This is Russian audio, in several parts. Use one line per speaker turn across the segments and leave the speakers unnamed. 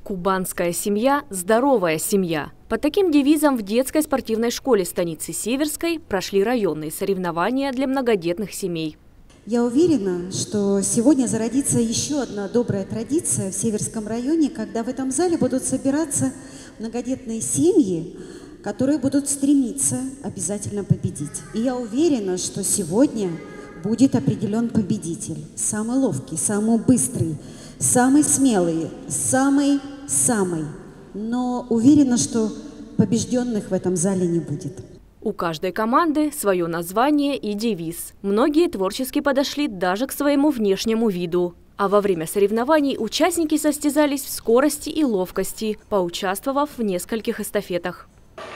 Кубанская семья – здоровая семья. Под таким девизом в детской спортивной школе станицы Северской прошли районные соревнования для многодетных семей.
Я уверена, что сегодня зародится еще одна добрая традиция в Северском районе, когда в этом зале будут собираться многодетные семьи, которые будут стремиться обязательно победить. И я уверена, что сегодня будет определен победитель. Самый ловкий, самый быстрый, самый смелый, самый. Но уверена, что побежденных в этом зале не будет.
У каждой команды свое название и девиз. Многие творчески подошли даже к своему внешнему виду. А во время соревнований участники состязались в скорости и ловкости, поучаствовав в нескольких эстафетах.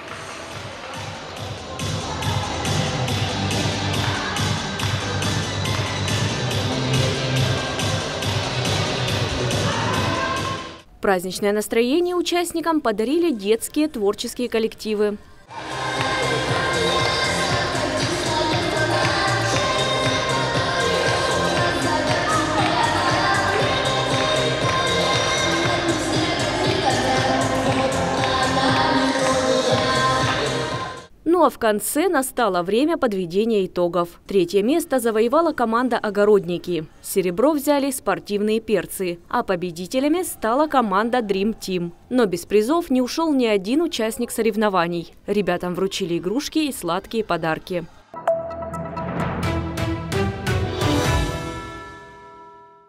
Праздничное настроение участникам подарили детские творческие коллективы. Ну а в конце настало время подведения итогов. Третье место завоевала команда «Огородники». Серебро взяли спортивные перцы, а победителями стала команда Dream Team. Но без призов не ушел ни один участник соревнований. Ребятам вручили игрушки и сладкие подарки.